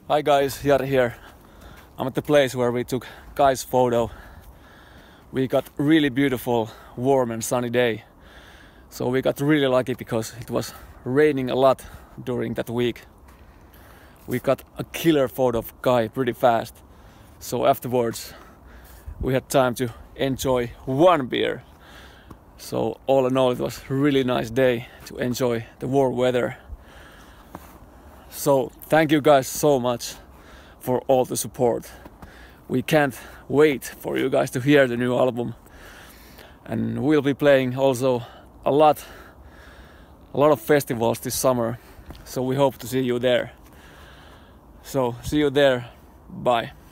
Hi guys, Jari here. I'm at the place where we took Kai's photo. We got really beautiful, warm and sunny day. So we got really lucky because it was raining a lot during that week. We got a killer photo of Kai pretty fast. So afterwards we had time to enjoy one beer. So all in all it was a really nice day to enjoy the warm weather. So thank you guys so much for all the support. We can't wait for you guys to hear the new album. And we'll be playing also a lot of festivals this summer. So we hope to see you there. So see you there. Bye.